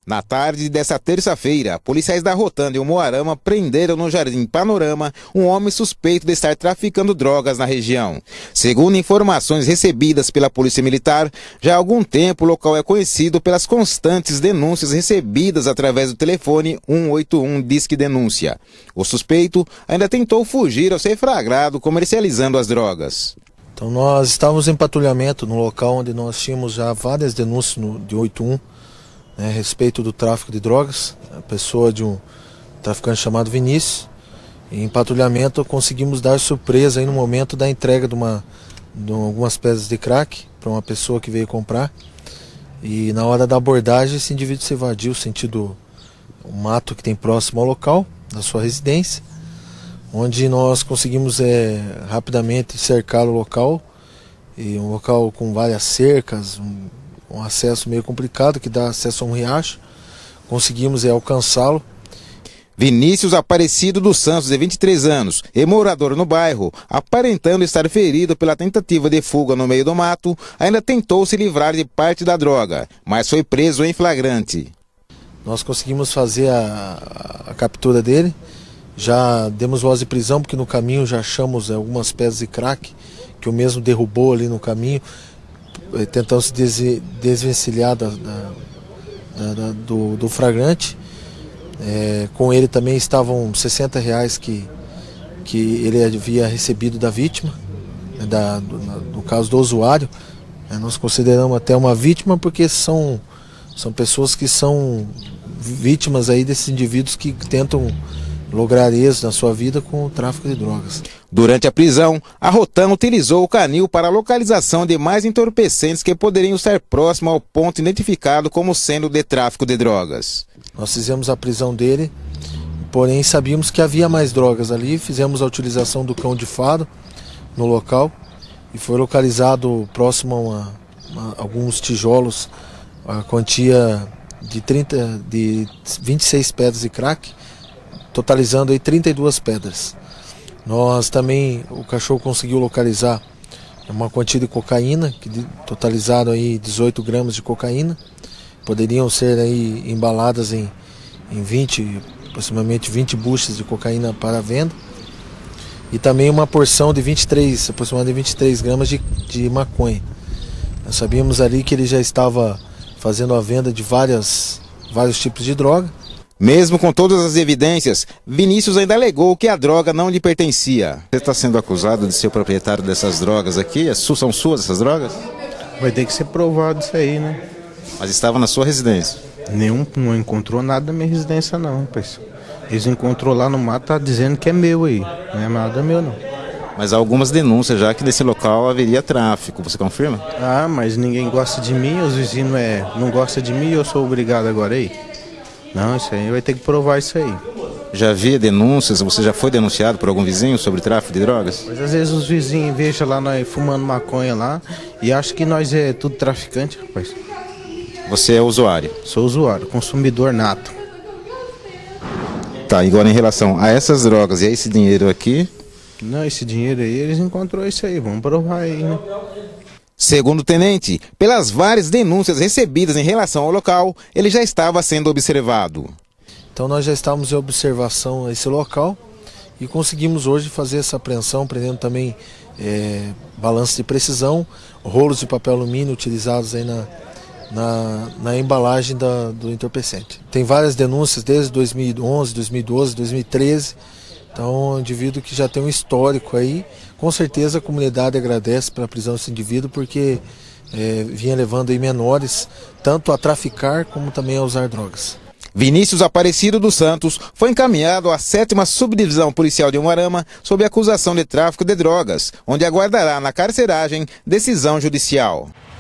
Na tarde dessa terça-feira, policiais da Rotando e Umuarama prenderam no Jardim Panorama um homem suspeito de estar traficando drogas na região. Segundo informações recebidas pela Polícia Militar, já há algum tempo o local é conhecido pelas constantes denúncias recebidas através do telefone 181 Disque Denúncia. O suspeito ainda tentou fugir ao ser flagrado comercializando as drogas. Então nós estávamos em patrulhamento no local onde nós tínhamos já várias denúncias de 81, a respeito do tráfico de drogas, a pessoa de um traficante chamado Vinícius. E em patrulhamento conseguimos dar surpresa aí no momento da entrega de algumas pedras de crack para uma pessoa que veio comprar. E na hora da abordagem esse indivíduo se evadiu sentido o mato que tem próximo ao local, da sua residência, onde nós conseguimos rapidamente cercar o local, e um local com várias cercas, um acesso meio complicado que dá acesso a um riacho. Conseguimos alcançá-lo. Vinícius Aparecido dos Santos, de 23 anos, e morador no bairro, aparentando estar ferido pela tentativa de fuga no meio do mato, ainda tentou se livrar de parte da droga, mas foi preso em flagrante. Nós conseguimos fazer a captura dele, já demos voz de prisão porque no caminho já achamos algumas pedras de crack que o mesmo derrubou ali no caminho, tentando se desvencilhar do flagrante. Com ele também estavam R$60 que ele havia recebido da vítima, no caso do usuário. Nós consideramos até uma vítima porque são pessoas que são vítimas aí desses indivíduos que tentam lograr êxito na sua vida com o tráfico de drogas. Durante a prisão, a Rotan utilizou o canil para a localização de mais entorpecentes que poderiam estar próximo ao ponto identificado como sendo de tráfico de drogas. Nós fizemos a prisão dele, porém sabíamos que havia mais drogas ali, fizemos a utilização do cão de faro no local e foi localizado próximo a alguns tijolos a quantia de 26 pedras de crack, totalizando aí 32 pedras. Nós também, o cachorro conseguiu localizar uma quantia de cocaína, que totalizaram aí 18 gramas de cocaína. Poderiam ser aí embaladas em aproximadamente 20 buchas de cocaína para venda. E também uma porção de aproximadamente 23 gramas de maconha. Nós sabíamos ali que ele já estava fazendo a venda de vários tipos de droga. Mesmo com todas as evidências, Vinícius ainda alegou que a droga não lhe pertencia. Você está sendo acusado de ser o proprietário dessas drogas aqui? São suas essas drogas? Vai ter que ser provado isso aí, né? Mas estava na sua residência? Não encontrou nada na minha residência não, rapaz. Eles encontrou lá no mato, tá dizendo que é meu aí. Não é nada meu não. Mas há algumas denúncias já que nesse local haveria tráfico, você confirma? Ah, mas ninguém gosta de mim, os vizinhos não gostam de mim e eu sou obrigado agora aí? Não, isso aí vai ter que provar isso aí. Já havia denúncias, você já foi denunciado por algum vizinho sobre tráfico de drogas? Mas às vezes os vizinhos vejam lá nós fumando maconha lá e acham que nós é tudo traficante, rapaz. Você é usuário? Sou usuário, consumidor nato. Tá, agora em relação a essas drogas e a esse dinheiro aqui? Não, esse dinheiro aí, eles encontrou isso aí, vamos provar aí, né? Segundo o tenente, pelas várias denúncias recebidas em relação ao local, ele já estava sendo observado. Então nós já estávamos em observação a esse local e conseguimos hoje fazer essa apreensão, prendendo também balanço de precisão, rolos de papel alumínio utilizados aí na embalagem do entorpecente. Tem várias denúncias desde 2011, 2012, 2013, então um indivíduo que já tem um histórico aí. Com certeza a comunidade agradece pela prisão desse indivíduo porque vinha levando aí menores tanto a traficar como também a usar drogas. Vinícius Aparecido dos Santos foi encaminhado à 7ª Subdivisão Policial de Umuarama sob acusação de tráfico de drogas, onde aguardará na carceragem decisão judicial.